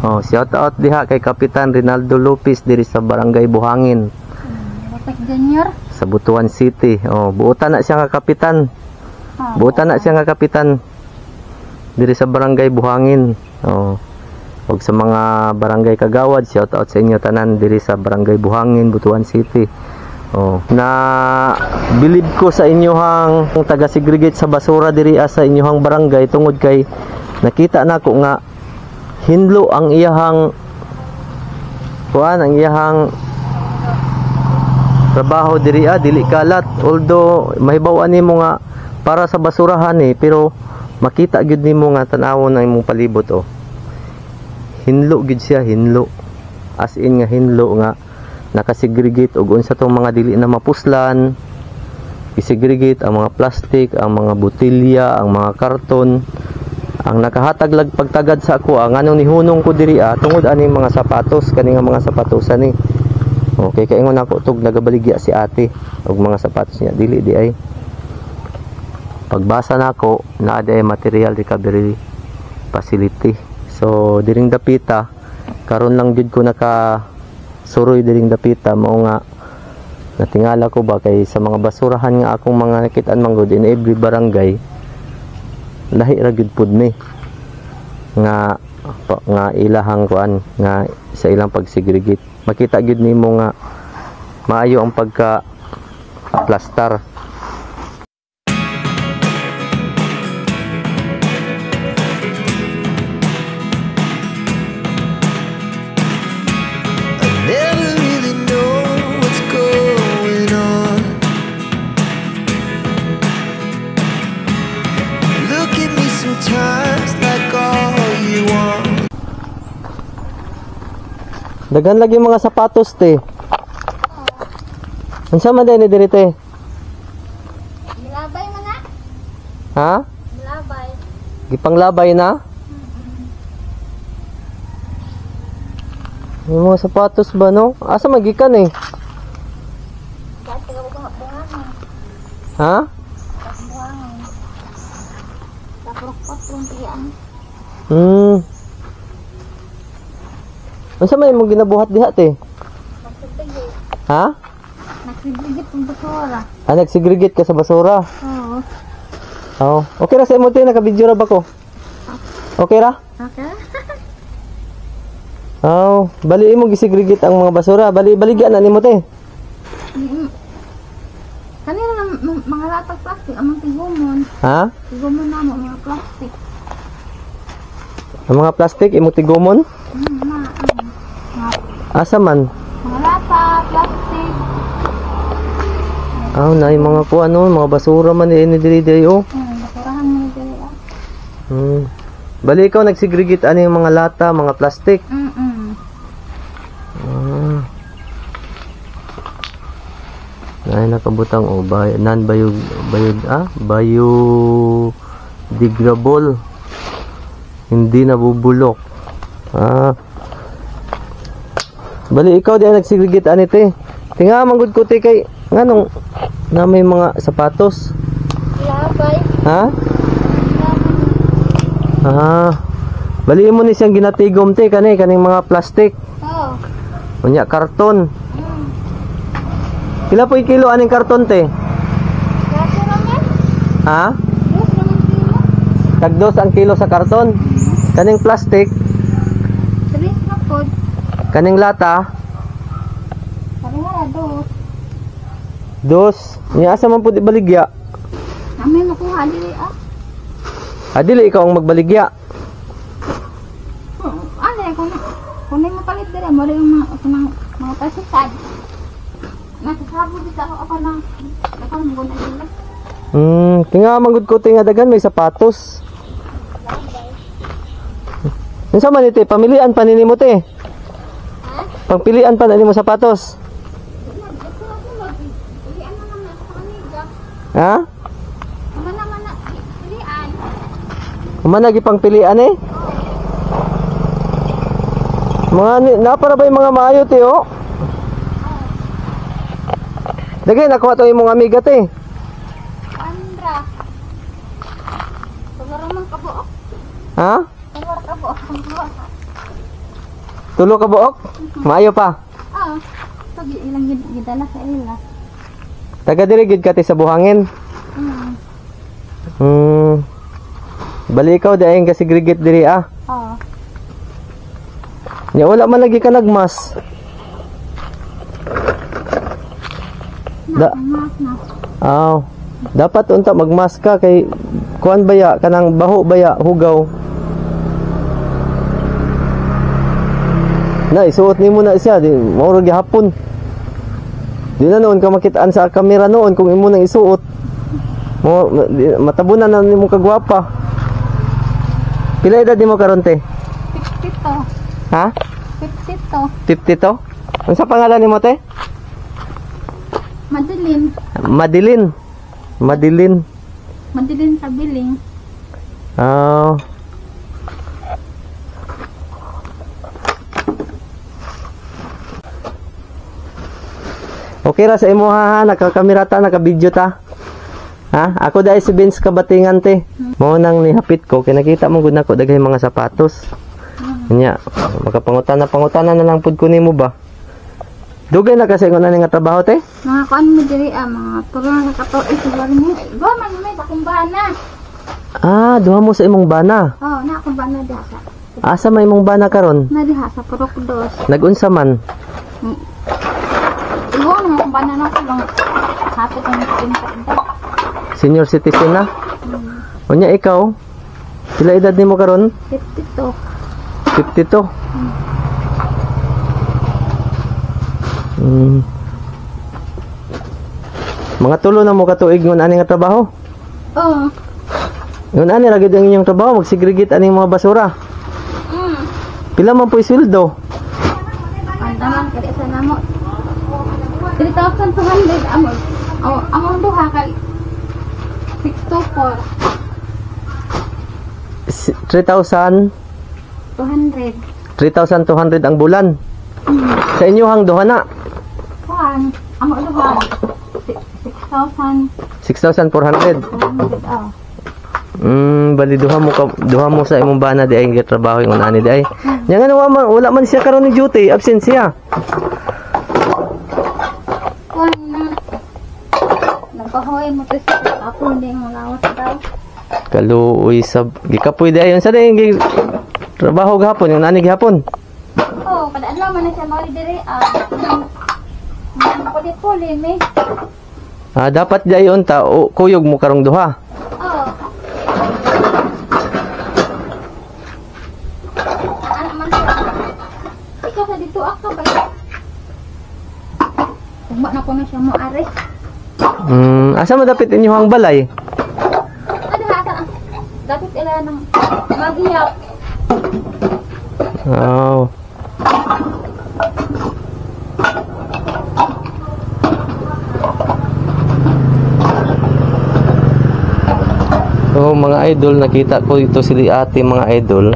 Oh, shout out diha kay Kapitan Rinaldo Lopez diri sa Barangay Buhangin. Batak Junior Sa Butuan City. Oh, buutan na siya nga kapitan. Buutan na siya nga kapitan diri sa Barangay Buhangin. Oh. Ug sa mga barangay kagawad, shout out sa inyo tanan diri sa Barangay Buhangin, Butuan City. Oh, na bilib ko sa inyohang taga-segregate sa basura diri sa inyohang barangay tungod kay nakita nako nga hinlo ang iyahang trabaho diri dili kalat, although mahibaw-an nimo nga para sa basurahan pero makita gyud nimo nga tan-awon ang imong palibot hinlo gyud siya, hinlo as in nga hinlo nga nakasegregate og unsa tong mga dili na mapuslan, isegregate ang mga plastic, ang mga botelya, ang mga karton. Ang nakahatag lag pagtagad sa ako ang anong nihunong ko diri tungod ani mga sapatos, kani nga mga sapatos ani. Okay, kaingon ako tug nagabaligya si ate og mga sapatos niya dili di ay. Pagbasa nako naa di material recovery facility. So diring dapita karon lang gid ko naka suroy diring dapita mao nga natingala ko ba kay sa mga basurahan nga akong mga nakit-an manggod in every barangay lahi ra gyud pud ni nga ilahang kuan nga sa ilang pagsegregate makita gyud nimo nga maayo ang pagka plastar. Dagan lagi mga sapatos te. Unsa man din diri te? Milabay man na. Ha? Milabay. Gipanglabay na? Yung mga sapatos ba no? Asa magikan Dati ka buhangin. Ha? Buhangin. Tapos yung tiyan. Unsa man imong ginabuhat diha te? Nagsigigit. Ha? Nagsigigit ng basura. Nagsigregate ka sa basura? Oo. Oo. Okay ra sa imo te, naka-video ra ba ko? Okay ra? Okay. Bali imo gisegregate ang mga basura. Baligyan na nimo te. Kanina mga latag plastic among tigumon. Ha? Tigumon na mga plastic. Ang mga plastic imo tigumon? Asa man? Mga lata, plastic. Na yung mga mga basura man ni diri Basurahan mo diri Bali ikaw nagsegregate ani yung mga lata, mga plastic. Ay nakabutang biodegradable. Hindi nabubulok. Bali ikaw di nagsegregate ani te. Tinga manggod ko te kay nganong na may mga sapatos. Labay. Ha? Bali mo ni siyang ginatigom te kaning mga plastic. Oo. Unya karton. Pila po kilo aning karton te? Kasi naman. Ha? Dos naman kilo. Tagdos ang kilo sa karton. Kaning plastic, Tres na pod. kaning lata, Parehara dos. dos. Nya asa man pud ibaligya? Namin nakuha diri Dili ikaw ang magbaligya. Ano kung mo palit diri mo yung mga pasisad. Nasasabo dito ako na mo na dili. Tinga manggod ko tinga dagan may sapatos. Unsa man ite pamilian pa nimo te? Pagpilian pa nimo sapatos. Ha? Mana gipang pilian Mga napara ba yung mga maayo te Dagay nakuha to imong amiga te. Andra. Pagaro man kabo. Ha? Pagaro kabo. Tulo ka buok? Maayo pa. Oo. Pag ilang gidala sa ila. Taga diri gid ka ti sa buhangin. Bali ikaw di ayong kasigregate diri ah. Oo. Nya wala man lagi ka nagmas. Mas na. Aw. Dapat unta magmas ka kay kuan baya kanang baho baya hugaw. Na isuot nimo na siya di mao ra gihapon. Di na noon ka makitaan sa kamera noon kung imo nang isuot. Mo matabunan na nimo kagwapa. Pila edad nimo karon te? 50 to. Ha? 50 to. 50 to? Unsa pangalan nimo te? Madilin. Madeline. Madeline. Madilin sa biling. Ah. Okay ra sa imo ha, nakakamera ta, nakabidyo ta. Ha? Ako dai si Vince Kabatingan te. Mao nang nihapit ko kay nakita mo gud nako daghay mga sapatos. Nya, makapangutana na lang pud ko nimo ba. Dugay na kasi nguna nga trabaho te. Mga kuan mo diri mga puro na katuig siguro mo. Go man may akong bana. Ah, duha mo sa imong bana. Oh, na akong bana diha sa. Asa may imong bana karon? Na diha sa puro kudos. Nagunsa man? Igo na akong bana na ko lang. Hapit ang pinta. Senior citizen na? Unya ikaw? Pila edad nimo karon? 50 to. 52. Mga tulo na mo katuig ngun ani nga trabaho. Oo. Ngun ani ra gid ang inyong trabaho magsigregate ani mga basura. Pila man po sweldo? Pantaman kaya sa namo. 3,200 amon. Oh, amon duha kay 624. 3,000 200. ang bulan. Sa inyo hang duha na. Kuan, amo duha. 6,000. 6,400. 200. Oh. Bali duha mo sa imong bana di ay trabaho ingon ani di ay. Nya nga wala man siya karon ni duty, absent siya. Kuan na. Nagpahoy mo to sa ako hindi mo lawas daw. Kaluoy sab gikapoy di ayon sa ding trabaho gahapon yung ani gihapon. Oh, padaan lang man na siya mali diri. Puli-puli me. Dapat di ayon ta kuyog mo karong duha. Oh. Ano man siya? Ikaw sa dito ako ba? Ugma na ko na siya mo are. Asa madapit inyo ang balay? Ano hata? Dapat ila ng magiyak. Oh. So mga idol, nakita ko ito si ate mga idol,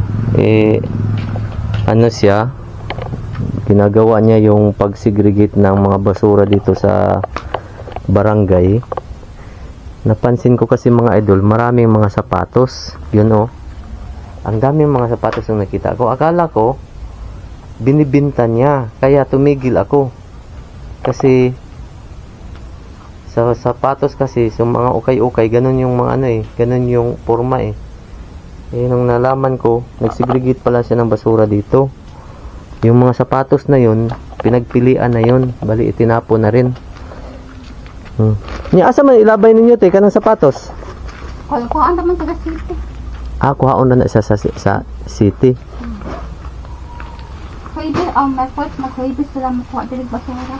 ano siya, ginagawa niya yung pag-segregate ng mga basura dito sa barangay. Napansin ko kasi mga idol, maraming mga sapatos, yun oh. Ang daming mga sapatos yung nakita ko. Akala ko binibinta niya, kaya tumigil ako. Kasi sa sapatos kasi, sa mga ukay-ukay, ganun yung mga ano ganun yung forma nung nalaman ko, nagsegregate pala siya ng basura dito. Yung mga sapatos na yun, pinagpilian na yun, bali itinapo na rin. Asa man ilabay ninyo te kanang sapatos? Kuhaan naman sa city. Kuhaon na sa city. Pwede, my first pwede sila makuha dili basura.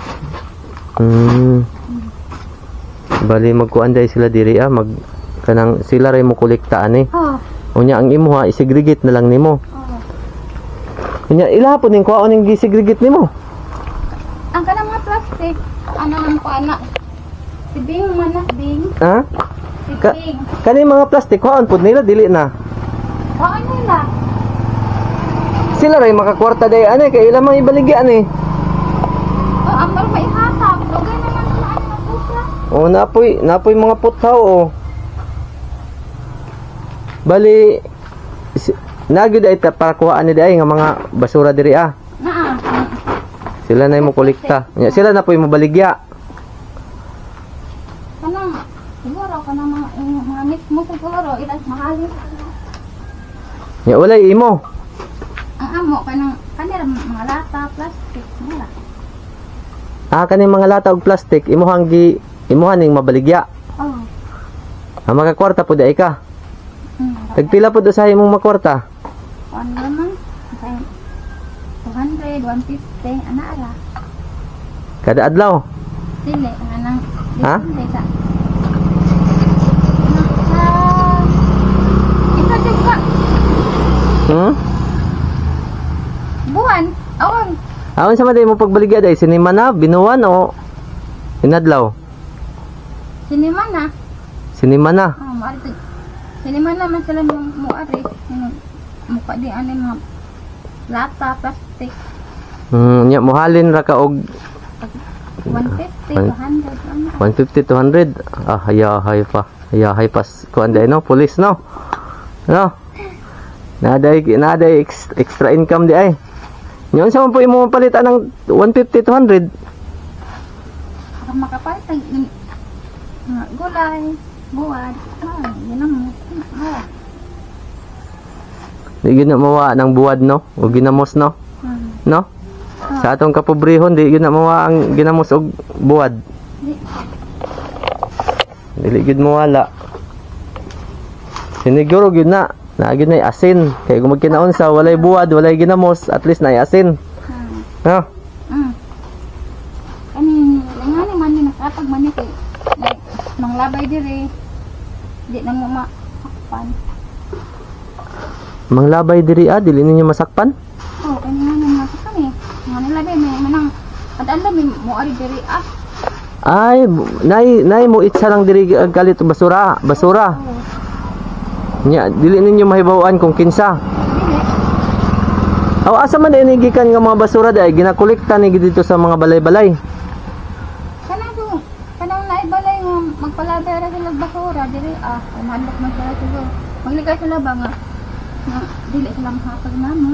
Bali magkuan day sila diri kanang sila ray mo kolektaan unya ang imo isegregate na lang nimo. Unya ilahapon ning kuhaon ning gisegregate nimo. Ang kanang mga plastic, ano nang kuana? Sibing man na ding. Sibing. Kani mga plastic kuhaon pud nila dili na. Kuhaan nila. Sila ray makakwarta day kay ila man ibaligyan Ang mal maihatag, lugay naman sila ano na napoy mga puthaw Bali nagid ay para kuhaan ni day nga mga basura diri Na Sila na yung kolekta. Nya sila na po yung mabaligya. Kanang siguro kanang mga mix mo siguro ilas mahalin. Nya walay imo. Ang amo kanira mga lata, plastic, wala. Kaning mga lata og plastic imuhang ning mabaligya. Oh. Ang magakwarta po dai ka. Tagpila po do sa imong makwarta? Ano naman? 200, 150, ana ala. Kada adlaw. Dili, anang Ha? dili sa. Isa juga. Buwan, awan. Awan sa maday mo pagbaligya day sinima na binuwan o inadlaw? Sinima na. Sinima na. Maari. Sinima na man sila muari. Mukha di ano mga lata, plastic. Nya mohalin ra ka og 150, 200, ano. 150 200. Hayahay pa. Hayahay pas kuan day no, police no. No. Naday extra income di ay. Nyon sa man po imo palitan ng 150 200. Para makapalit ng mga gulay, buwan. Yun ang mga. Di gyud na mawa ng buwad no, o ginamos no. No? Sa atong kapobrehon di gyud na mawa ang ginamos og buwad. Dili gyud mawala. Siniguro gyud na gyud na asin kay kung magkinaon sa walay buwad, walay ginamos, at least na asin. No? Ngani man ni nakapag man ni kay nang labay diri. Di na mo makpan. Manglabay diri dili ninyo masakpan? Oh, kani nga naman kami. Ngani labay may manang adala mi mo ari diri Ay, nay mo itsa lang diri galit basura. Nya dili ninyo mahibaw-an kung kinsa. Dili. Asa man ini gikan nga mga basura day ginakolekta ni dito sa mga balay-balay. Kanang naibalay nga magpalabay ra sila basura diri manok man sila siguro. Magligay sila ba nga dili sila makapag namo.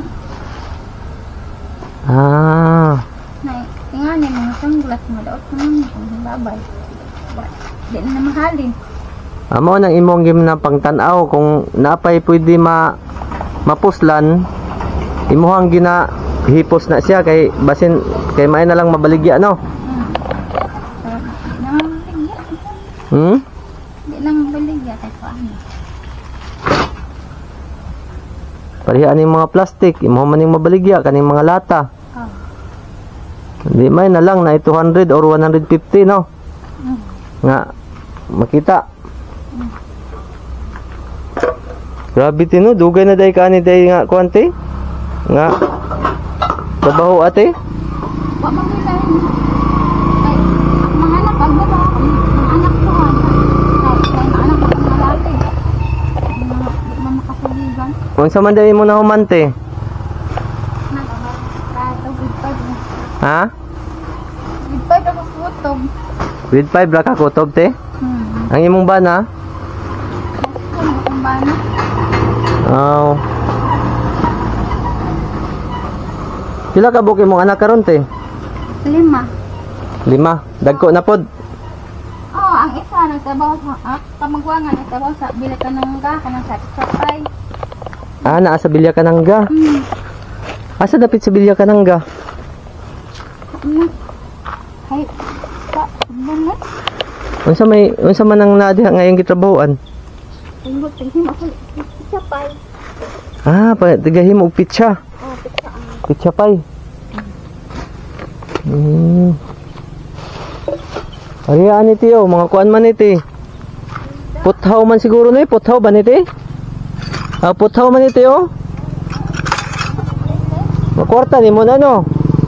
Tingani mga sunggulas mga daot naman kung babay. Di na mahalin. Amo nang imong gim na pangtan-aw kung napay pwede mapuslan imuhang ginahipos na siya kay basin kay may na lang mabaligya no. Di lang mabaligya kay paano. Parihaan yung mga plastic, imo man yung mabaligya kaning mga lata. Di may na lang na 200 or 150 no. Nga makita. Grabe tino, dugay na day kani day nga kuante. Nga trabaho ate. Wa magilay. Ay, mga anak ang baba, mga anak ko kay anak ko ng lalaki. Di man makasuligan. Unsa man day mo na humante? Ha? Grade 5 ako kutob. Grade 5 ra ka kutob te? Ang imong bana? Ang bana. Pila ka buki mong anak karon te? 5. 5. Dagko na pod. Ang isa nagtrabaho sa kamagwangan nagtrabaho sa Bilikanangga kanang sa Sapay. Naa sa Bilya Kanangga. Asa dapit sa Bilya Kanangga? Hay sa bunot. Unsa man ang naadiha ngayong gitrabahoan? Tingog tingin ako Sapay. Tigahimo og pitsa. Pitsa. Pitsa pay. Ariya ni tiyo, mga kuan man iti. Puthaw man siguro ni, puthaw ba niti? Puthaw man iti oh. Makwarta ni mo na no.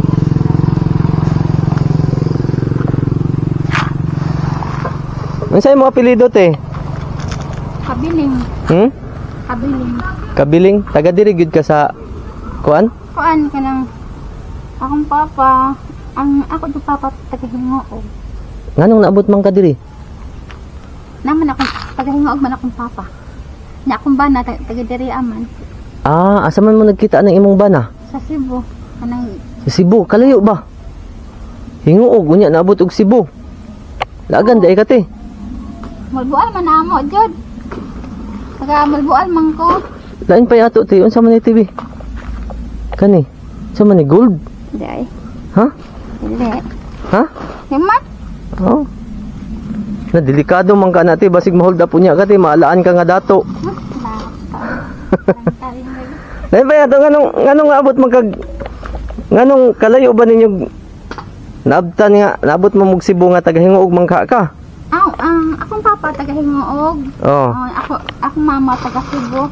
Unsay mo apelyido te? Kabiling. Kabiling. Kabiling, taga diri gyud ka sa kuan? Kuan kanang akong papa, ako do papa taga-Hingoog. Nganong naabot man ka diri? Naman akong taga-Hingoog man akong papa. Nya akong bana taga-diri aman. Asa man mo nagkita ng imong bana? Sa Cebu. Kanang Sa Cebu, kalayo ba? Hinguog unya naabot og Cebu. Lagan day kate. Malbual man amo jud. Taga malbual man ko. Lain pa yato ti unsa man ni TV? Kani. Sa man ni gold? Day. Ha? Dili. Ha? Himan? Oh. Na delikado man ka nati basig ma-hold up unya kate maalaan ka nga dato. Lain pa yato nganong abot magkag nganong kalayo ba ninyo naabtan nga naabot mo mog Cebu nga taga hinguog man ka? Akong papa taga Hingoog. Oh. Akong mama taga Cebu.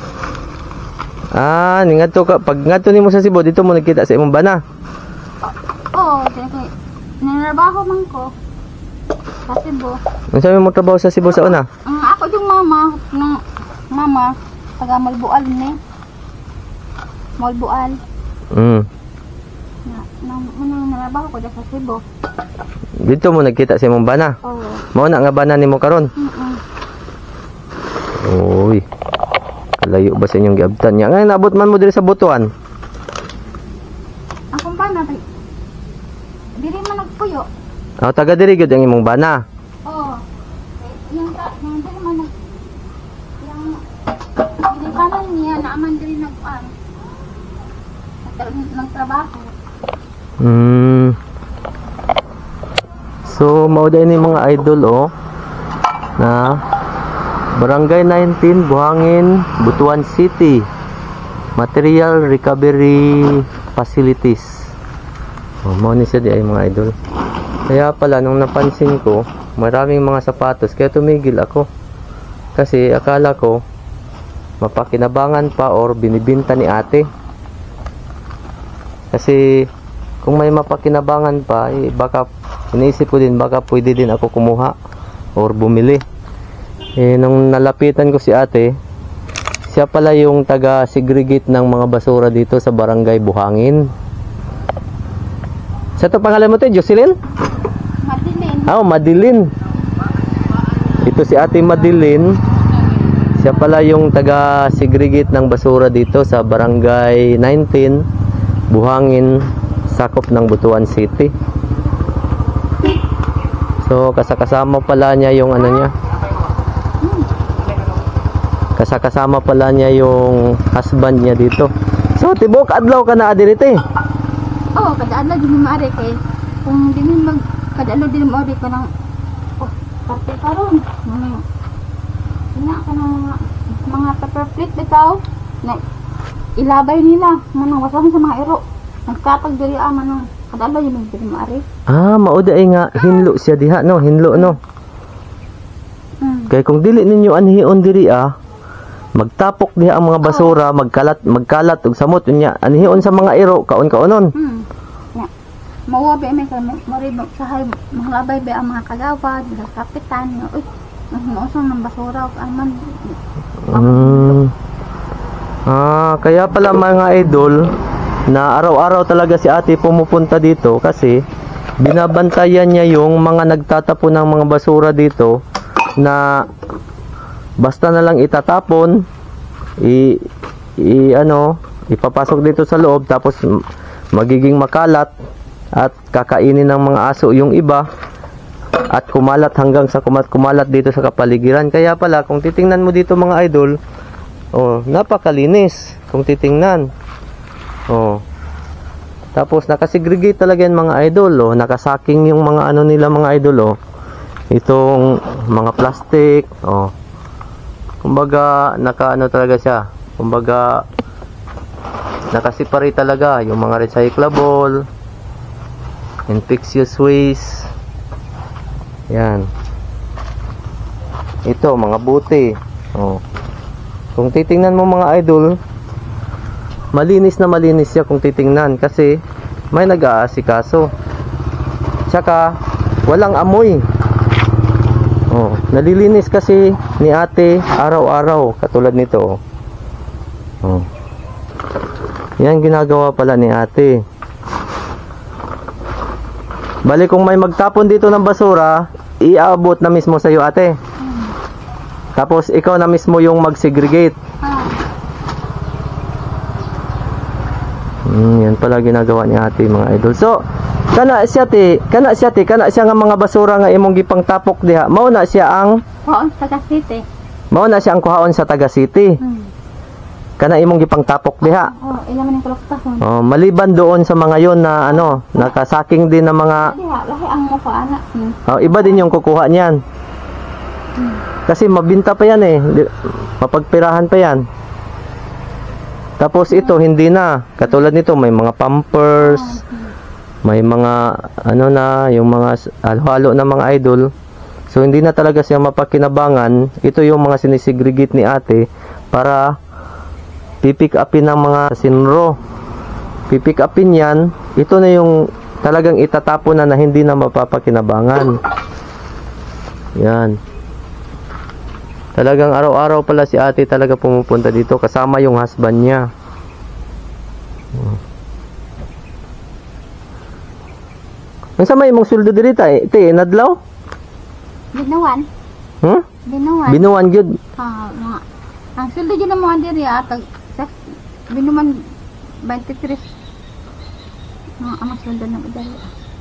Ni ngadto ka pag ngadto nimo sa Cebu dito mo nagkita sa imong bana. Oo, dili nanabaho man ko sa Cebu. Unsa mo trabaho sa Cebu sa una? Ako yung mama taga Malbual ni. Malbual. Nanabaho ko sa Cebu. Dito mo nagkita sa imong bana. Oo. Mao na nga bana nimo karon. Oy. Kalayo ba sa inyong giabtan niya? Ngayon naabot man mo diri sa Butuan. Akong bana dili man nagpuyo. Taga diri gyud ang imong bana. Oo. Yung dili man yung kanan niya naaman diri nagtrabaho. So mao day ni mga idol na Barangay 19 Buhangin, Butuan City. Material Recovery Facilities. Mao ni siya di ay mga idol. Kaya pala nung napansin ko, maraming mga sapatos kaya tumigil ako. Kasi akala ko mapakinabangan pa or binibinta ni ate. Kasi kung may mapakinabangan pa, baka iniisip ko din baka pwede din ako kumuha or bumili. Nung nalapitan ko si ate, siya pala yung taga-segregate ng mga basura dito sa Barangay Buhangin. Sa to pangalan mo to, Jocelyn? Madilin. Madilin. Ito si ate Madilin. Siya pala yung taga-segregate ng basura dito sa Barangay 19 Buhangin, sakop ng Butuan City. So kasama pala niya yung niya. Kasama pala niya yung husband niya dito. So tibok adlaw ka na adirite. Oo, kada adlaw din maari kay kung din kada adlaw din maari ka nang parte karon. Ka ng mga pepper plate bitaw na ilabay nila manang wasan sa mga ero nagkatag diri manang kadalo yun diri maari. Mauda ay nga hinlo siya diha no, hinlo no. Kay kung dili ninyo anhion diri magtapok diha ang mga basura, magkalat og samot unya anhion sa mga ero kaon-kaonon. Mauwa ba may maribok sa hay maglabay ba ang mga kagawad, mga kapitan, uy masong ng basura o aman. Kaya pala mga idol na araw-araw talaga si ate pumupunta dito kasi binabantayan niya yung mga nagtatapon ng mga basura dito na basta na lang itatapon ipapasok dito sa loob tapos magiging makalat at kakainin ng mga aso yung iba at kumalat hanggang sa kumalat dito sa kapaligiran. Kaya pala kung titingnan mo dito mga idol, napakalinis kung titingnan. Tapos nakasegregate talaga yan mga idol. Nakasaking yung mga nila mga idol. Itong mga plastic. Kumbaga nakaano talaga siya. Kumbaga nakasipari talaga yung mga recyclable, infectious waste. Yan. Ito mga buti. Kung titingnan mo mga idol, malinis na malinis siya kung titingnan kasi may nag-aasikaso. Tsaka walang amoy. Nalilinis kasi ni ate araw-araw katulad nito. Yan ginagawa pala ni ate. Bali kung may magtapon dito ng basura, iaabot na mismo sa iyo ate. Tapos ikaw na mismo yung mag-segregate. Yan pala ginagawa ni ate mga idol. So Kana siya nga mga basura nga imong gipang tapok diha. Mao na siya ang Taga City. kuhaon sa Taga City. Kana imong gipang tapok diha. Ilan man yung kalaktason. Maliban doon sa mga yon na nakasaking din ng mga Lahi ang mukha anak. iba din yung kukuha niyan. Kasi mabinta pa yan mapagpirahan pa yan. Tapos ito hindi na. Katulad nito may mga pampers, may mga yung mga halo-halo na mga idol. So hindi na talaga siya mapakinabangan. Ito yung mga sinisegregate ni ate para pipick upin ng mga sinro. Pipick upin yan. Ito na yung talagang itatapon na hindi na mapapakinabangan. Yan. Talagang araw-araw pala si ate talaga pumupunta dito kasama yung husband niya. Ang sama imong sweldo diri te nadlaw? Binuwan. Binuwan. Binuwan gyud. Mga ang sweldo dyan ng mga diri binuman 23. Mga ang sweldo na madali.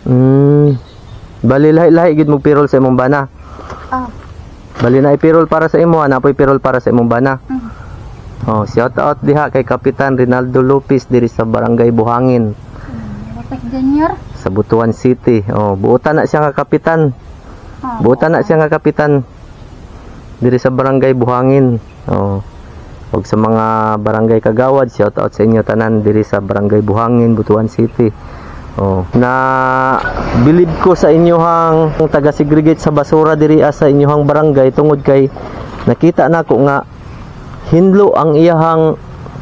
Bali lahi-lahi gyud mo payroll sa imong bana. Bali na i-payroll para sa imo, napoy payroll para sa imong bana. Shout out diha kay Kapitan Rinaldo Lopez diri sa Barangay Buhangin. Lopez Junior sa Butuan City. Buutan na siya nga kapitan. Buutan na siya nga kapitan diri sa Barangay Buhangin. Ug sa mga barangay kagawad, shout out sa inyo tanan diri sa Barangay Buhangin, Butuan City. Na bilib ko sa inyohang taga-segregate sa basura diri sa inyohang barangay tungod kay nakita nako nga hinlo ang iyahang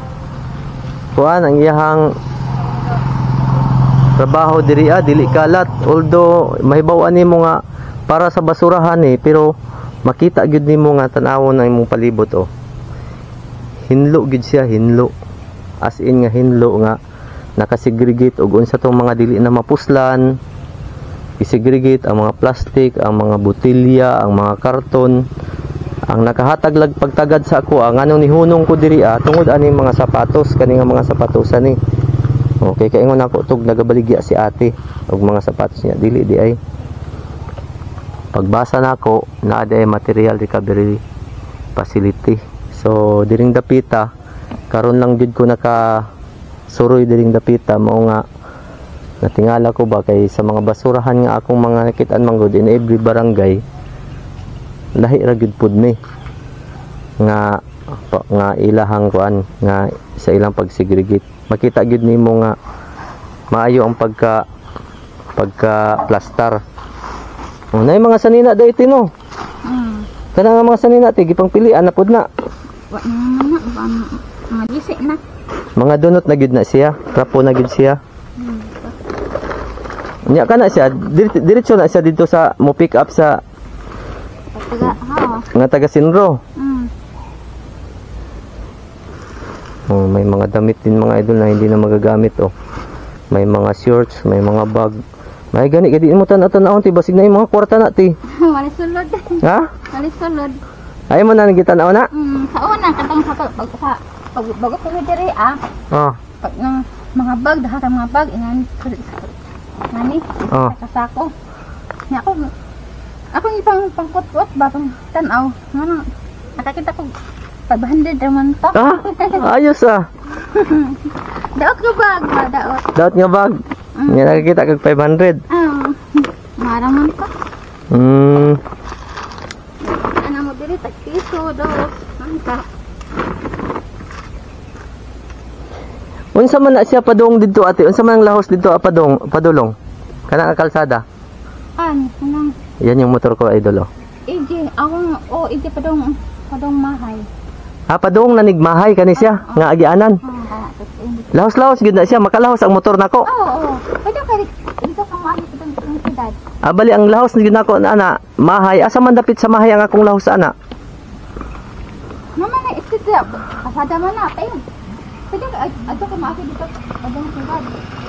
trabaho diri dili kalat. Although mahibaw-an nimo nga para sa basurahan pero makita gyud nimo nga tan-awon ang imong palibot hinlo gyud siya, hinlo as in nga hinlo nga nakasegregate og unsa tong mga dili na mapuslan, isegregate ang mga plastic, ang mga botelya, ang mga karton. Ang nakahatag lag pagtagad sa ako ang anong nihunong ko diri tungod ani mga sapatos kani nga mga sapatos ani. Okay, kaingon ako tug nagabaligya si ate og mga sapatos niya dili di ay. Pagbasa nako naa di material recovery facility. So diring dapita karon lang gid ko suroy diring dapita mao nga natingala ko ba kay sa mga basurahan nga akong mga nakitaan manggod in every barangay lahi ra gyud pud ni nga ilahang kuan nga sa ilang pagsegregate. Makita gyud nimo nga maayo ang pagka plastar. Nay mga sanina dayti no. Kana nga mga sanina ti gipang pilian na pud na. Wa na mga gisi na. Mga dunot na gyud na siya, rapo na gyud siya. Nya kana siya, diretso na siya dito sa mo pick up sa taga Sinro. May mga damit din mga idol na hindi na magagamit May mga shorts, may mga bag. May gani kay di mo tan-awon ti basig na yung mga kwarta na ti. Wali sulod. Ha? Wali sulod. Ay mo na nagitanaw na? Sa una katong bago ko diri pag ng mga bag dahat ang mga bag ngani kasako nya ako ipang pangkot-kot ba pang tan-aw ngano nakakita ko 500 naman to. Ayos daot nga bag ba daot nga bag nya nakakita kag 500 marang man to ana mo diri tag piso dos mangka. Unsa man na siya padong didto ate? Unsa man ang lahos didto padulong? Kana nga kalsada? Kanang yan yung motor ko idol EJ EJ padong mahay. Padong nanigmahay kani siya nga agianan. Lahos-lahos gid na siya, makalahos ang motor nako. Pwede ka dito ka mahay padong edad. Bali ang lahos gid nako ana, mahay asa man dapit sa mahay ang akong lahos ana. Naman na istidya, kasada man na tayo. Pwede ka, ato ka maaki dito, padong edad.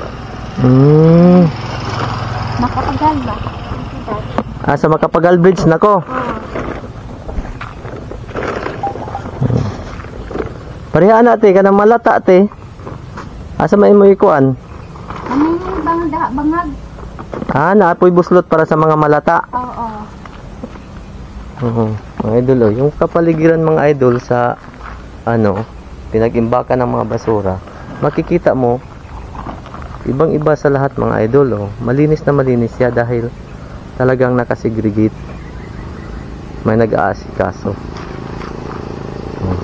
Makapagal ba? Sa Makapagal Bridge nako. Pareha na te kanang malata te. Asa may mo ikuan? Ano bangag? Naapoy buslot para sa mga malata. Oo. Oo. Mga idol, oh. Yung kapaligiran mga idol sa pinag-imbakan ng mga basura, makikita mo ibang-iba sa lahat mga idol, oh. Malinis na malinis siya dahil talagang nakasegregate. May nag-aasikaso. Oh.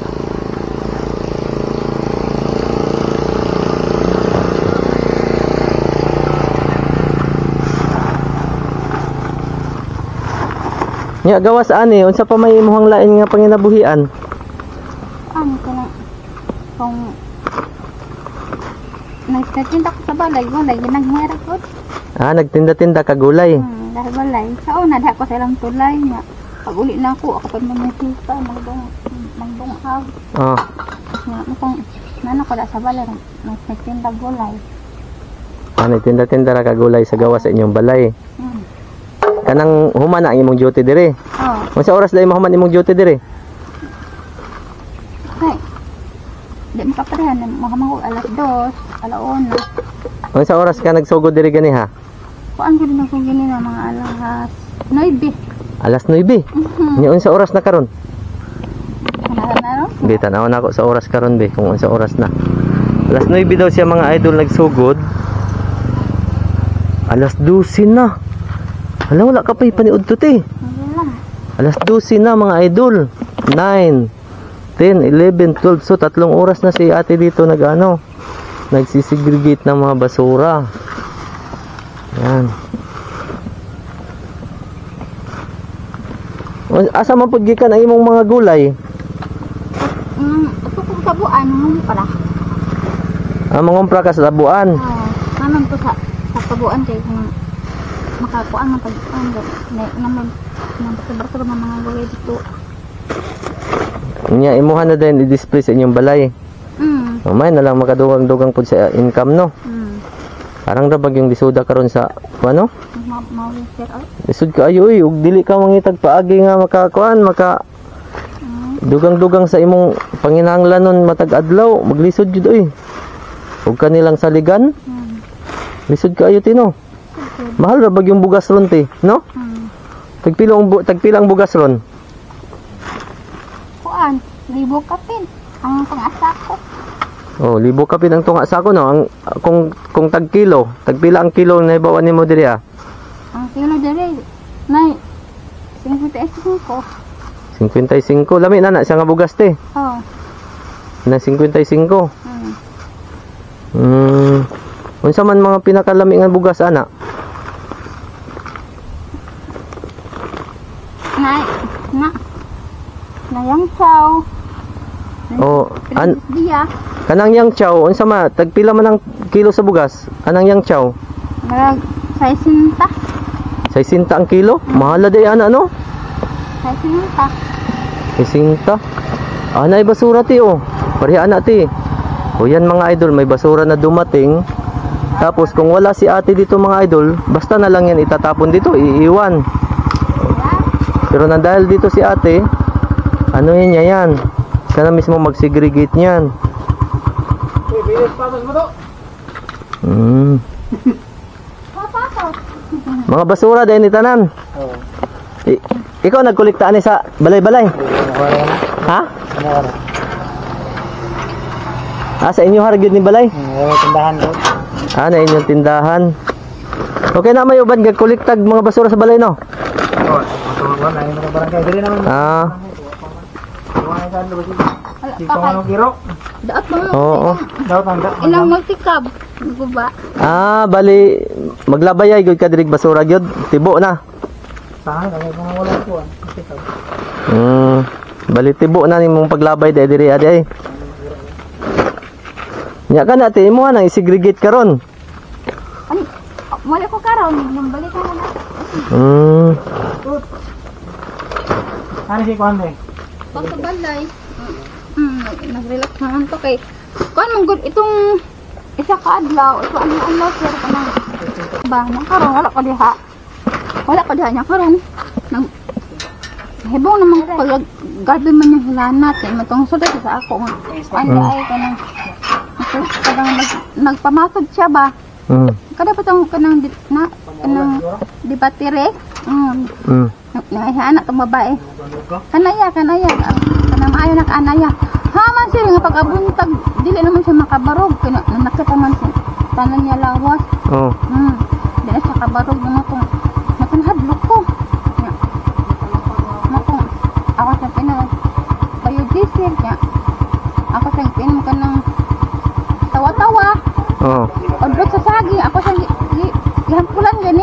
Nya gawas ani unsa pa may imuhang lain nga panginabuhian? Ano ko na kung nagtitinda ko sa balay, ginagmera ko. Nagtinda-tinda ka gulay. Dahil balay. Sa una, dahil ko sa ilang tulay nga. Pag uli na ako pa mamusika, magdunghaw. Nga, kung nano ko na sa balay, nagtitinda gulay. Nagtinda-tinda ra ka gulay sa gawas sa inyong balay. Kanang human na ang imong duty dire. Unsa oras dai mahuman imong duty dire? Ay. Di makaparehan mo alas 2, alauna. Unsa oras ka nagsugod dire gani ha? Kuan gid na kung gini na mga alas 9. Alas 9. Nya unsa oras na karon? Ano? Bitan ako nako sa oras karon be kung unsa oras na. Alas 9 daw siya mga idol nagsugod. Alas 12 na. Hala, wala ka pa ipaniud to te. Alas 12 na mga idol. 9, 10, 11, 12. So, 3 oras na si ate dito nagsisegregate ng mga basura. Yan. Asa man pud gikan ang imong mga gulay? Ito kung tabuan, mo pala. Mangumpra ka sa tabuan. Naman ko sa tabuan kay kung makakuan ng pag-an naman ng mga gulay dito. Nya imuha na din i-display sa inyong balay. May na lang makadugang-dugang pud sa income no. Parang rabag yung lisuda karon sa ano? Lisod ka ayo ug dili ka mangitag paagi nga makakuan dugang-dugang sa imong panginahanglanon matag adlaw maglisod jud oy. Ug kanilang saligan. Lisod ka ayo tino. Mahal ra bag yung bugas ron te, no? Tagpilang bugas ron. Kuan, 1,000 kapin ang pang-asa ko. Oh, 1,000 kapin ang tunga sa ako no. Ang kung tag kilo, tagpila ang kilo na ibawan nimo diri ah? Ang kilo diri nay 55. 55 lami na siya nga bugas te. Na 55. Unsa man mga pinakalami nga bugas ana? Nayang chow. Kanang yang chow, unsa ma tagpila man ang kilo sa bugas? Anang yang chow? Marag 60. 60 ang kilo? Mahal day ana no? 60. Anay basura ti oh. Pareha ana ti. O yan mga idol, may basura na dumating. Tapos kung wala si ate dito mga idol, basta na lang yan itatapon dito, iiwan. Pero dahil dito si ate, ano yun niya yan? Siya na mismo mag-segregate niyan. Mga basura dahil ni tanan. Ikaw nagkolekta ani sa balay-balay? Ha? Sa inyo haragid ni balay? Tindahan ko. Na inyong tindahan. Okay na may uban gagkolektag mga basura sa balay no? Oo. Ilang magtikab. Guba. Bali maglabayay gyud ka diri basura gyud, tibo na. Bali tibo na nimong paglabay diri adi. Nya ka na te imo na i-segregate karon. Wala ko karon, nang balik ka na. Ano si kuan eh? Pagkabalay. Nag-relax naman to kay kuan mong good itong isa ka adlaw, ito ano sir ka na. Ba, nang karon wala ko diha. Wala ko diha nya karon. Nang hebong naman pag gabi man yung hilanat kay matong sudat sa ako. Ano ay ka nang nagpamasod siya ba? Kada pa tong kanang di batire. Anak tong babae. Kanaya kana maayo na kanaya. Haman siya nga pag-abuntag dili naman siya makabarog kana nakita man siya tanan niya lawas. Dili siya kabarog nga tong hadlok ko. Ako sa biodiesel niya. Ako sa pinom ka ng tawa-tawa. Odot sa sagi. Ako sa gihampulan gani.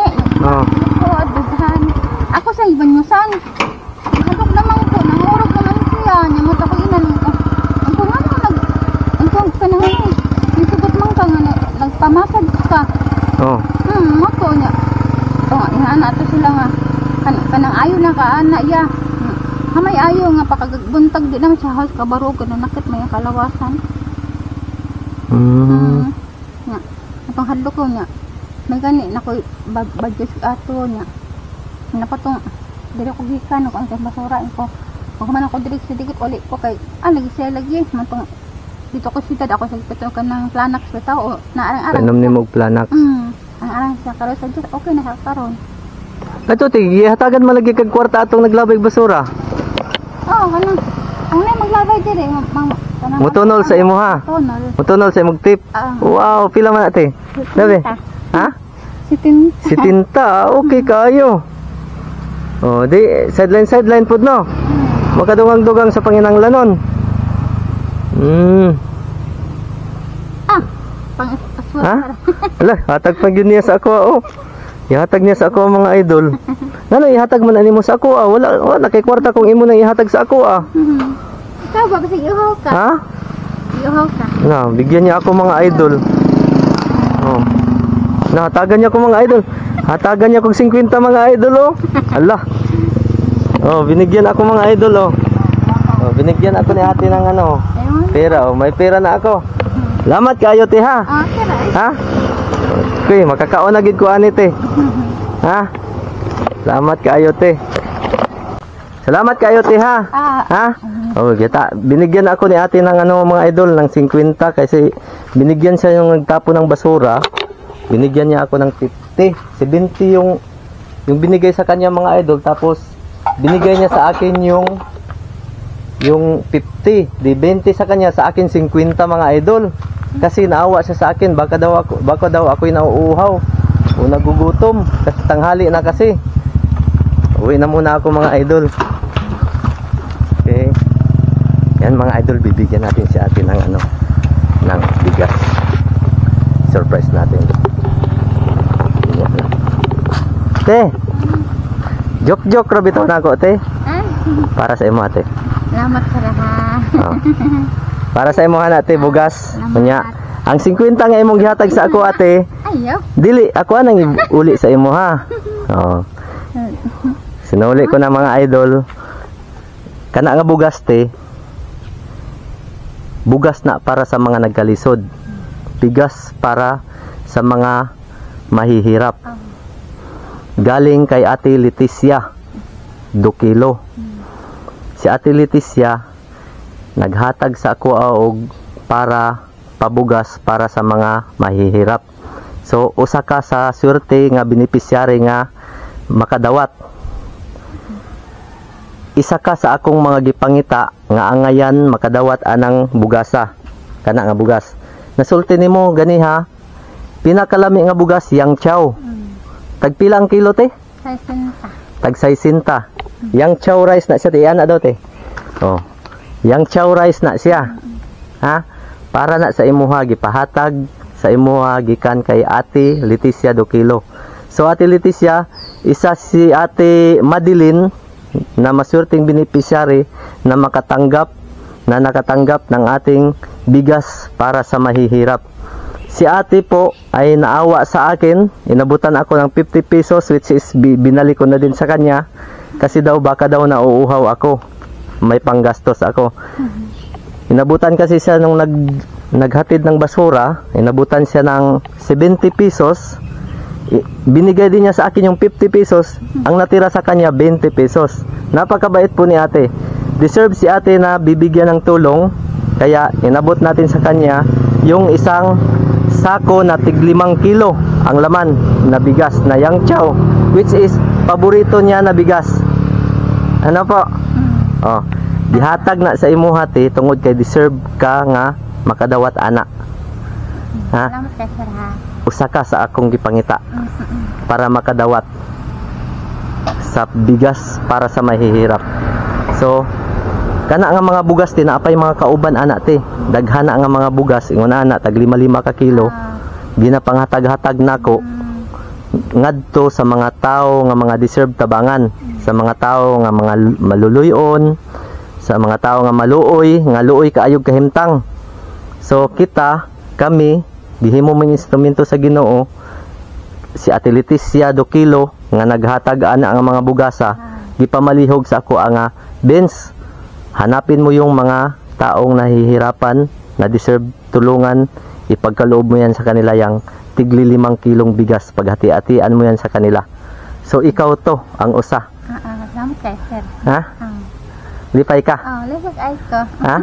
Ako sa ibanyusan. Hadok naman ko. Nangurog naman siya. Niya mo tapos inan ko. Ang kung ano ang panahon. Nisugot man ka nga. Nagpamasad ka. Mako niya. Inaana ito sila nga. Kanang ayaw na ka. Ana iya. May ayaw nga pagbuntag di naman siya house kabarog na nakit may kalawasan. Nga. Atong hadlok ko niya. May gani na ko badyos ato niya. Napatong dire ko gikan ko ang basura ko. Kung man ako dire sa dikit uli ko kay lagi siya lagi matong dito ko sitad ako sa pito kanang planax sa tao na arang-arang. Panom ni mo planax. Ang arang siya karon sa Diyos okay na sa karon. Ato tigi hatagan malagi kag kwarta atong naglabay basura. Kanang ang na maglabay dire Mutunol sa imo ha. Mutunol sa imong tip. Wow, pila man ate? Sabi? Ha? 70. Okay kayo. Di sideline pud no. Makadungang-dugang sa panginanglanon. Ha? Ala, hatag pa gyud niya sa ako Ihatag niya sa ako mga idol. Ngano ihatag man ani mo sa ako Wala na kay kwarta kung imo nang ihatag sa ako Ikaw ba kasi iuhaw ka? Ha? Iuhaw ka. Na, bigyan niya ako mga idol. Na, hatagan niya ako mga idol. Hatagan niya kong 50 mga idol Allah. Binigyan ako mga idol binigyan ako ni ate ng pera may pera na ako. Salamat kayo te ha. Ha? Okay, makakaon na gid ko ani te. Ha? Salamat kayo te. Salamat kayo te ha. Ha? Kita binigyan ako ni ate ng mga idol ng 50 kasi binigyan siya yung nagtapo ng basura. Binigyan niya ako ng 50, 70 yung binigay sa kanya mga idol tapos binigay niya sa akin yung 50, di 20 sa kanya, sa akin 50 mga idol. Kasi naawa siya sa akin, baka daw ako'y nauuhaw o nagugutom kasi tanghali na kasi. Uwi na muna ako mga idol. Okay. Yan mga idol, bibigyan natin si ate ng ng bigas. Surprise natin. Te. Joke ra bitaw na ako, te. Para sa imo ate. Salamat sa lahat. Para sa imo ate bugas. Kunya. Ang 50 nga imong gihatag sa ako ate. Ayaw. Dili ako nang uli sa imo ha. Sinuli ko na mga idol. Kana nga bugas te. Bugas na para sa mga nagkalisod. Bigas para sa mga mahihirap. Galing kay Ate Leticia 2 kilo. Si Ate Leticia naghatag sa ako og para pabugas para sa mga mahihirap. So usa ka sa swerte nga beneficiary nga makadawat. Isa ka sa akong mga gipangita nga angayan makadawat anang bugasa. Kana nga bugas. Nasulti nimo gani ha. Pinakalami nga bugas yang chow. Tagpila ang kilo te? 60. Tag 60. Yang chow rice na siya te, ana daw te. Yang chow rice na siya. Ha? Para na sa imuha gipahatag sa imuha gikan kay Ate Leticia 2 kilo. So Ate Leticia, isa si Ate Madeline na maswerteng beneficiary na nakatanggap ng ating bigas para sa mahihirap. Si ate po ay naawa sa akin, inabutan ako ng 50 pesos which is binalik ko na din sa kanya kasi daw baka daw nauuhaw ako, may panggastos ako. Inabutan kasi siya nung naghatid ng basura, inabutan siya ng 70 pesos, binigay din niya sa akin yung 50 pesos, ang natira sa kanya 20 pesos. Napakabait po ni ate, deserve si ate na bibigyan ng tulong, kaya inabot natin sa kanya yung isang sako na tig 5 kilo ang laman na bigas na Yang Chow, which is paborito niya na bigas. Ano po? Oh, gihatag na sa imo hati tungod kay deserve ka nga makadawat ana. Ha? Salamat kay sir ha. Usa ka sa akong gipangita para makadawat sa bigas para sa mahihirap. So kana nga mga bugas ti naapay mga kauban ana ti. Daghana nga mga bugas ingon ana tag 5 ka kilo. Ginapanghatag-hatag nako ngadto sa mga tao nga mga deserve tabangan, sa mga tao nga mga maluluyon, sa mga tao nga maluoy, nga luoy kaayog kahimtang. So kita, kami gihimo man instrumento sa Ginoo, si Ate Leticia do kilo nga naghatag ana ang mga bugasa, gipamalihog sa ako nga Benz, hanapin mo yung mga taong nahihirapan na deserve tulungan, ipagkaloob mo yan sa kanila yang tigli 5 kilong bigas, paghati-hatian mo yan sa kanila. So ikaw to ang usa. Salamat kay sir. Ha? Lipay ka? Lipay ay ko. Ha?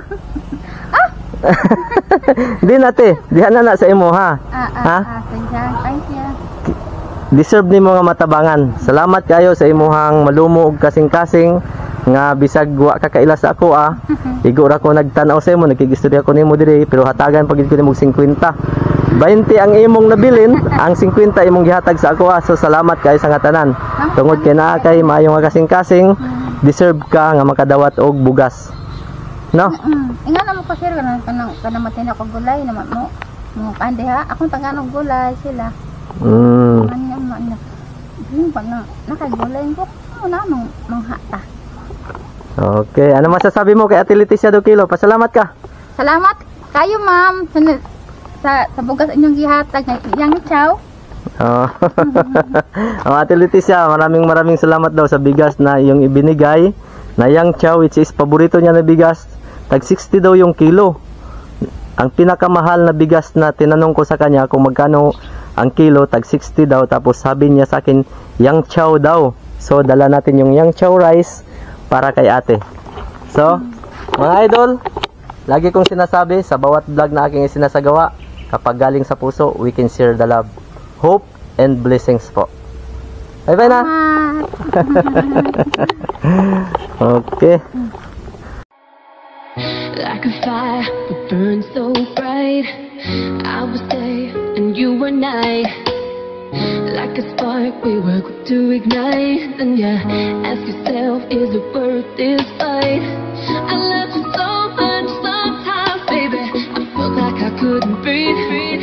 Di nate, diha na sa imo ha. Ha? Thank you. Deserve nimo nga matabangan. Salamat kayo sa imuhang malumo ug kasing-kasing nga bisag wa ka kaila sa ako Igo ra ko nagtan-aw sa imo, nakigistorya ko nimo diri pero hatagan pagid ko nimo 50. 20 ang imong nabilin, ang 50 imong gihatag sa ako So salamat kayo sa ngatanan. Tungod kay naa kay maayo nga kasing-kasing, deserve ka nga makadawat og bugas. No? Inga na mo pa sir kanang matin ako gulay naman mo pande ha. Akong tanganog gulay sila. Ano man na. Yung pa na nakagulay ko. Ano na manghata. Okay, ano masasabi mo kay Ate Leticia do kilo? Pasalamat ka. Salamat kayo ma'am sa bugas inyong gihatag Yang Chow. Ate Leticia, maraming salamat daw sa bigas na iyong ibinigay na Yang Chow, which is paborito niya na bigas. Tag 60 daw yung kilo. Ang pinakamahal na bigas na tinanong ko sa kanya kung magkano ang kilo, tag 60 daw. Tapos sabi niya sa akin, Yang Chow daw. So dala natin yung Yang Chow rice para kay ate. So mga idol, lagi kong sinasabi sa bawat vlog na aking isinasagawa, kapag galing sa puso, we can share the love, hope, and blessings po. Bye-bye na! Okay. Like a fire that burns so bright, I was day and you were night. Like a spark we were quick to ignite. Then you ask yourself, is it worth this fight? I loved you so much sometimes, baby, I felt like I couldn't breathe.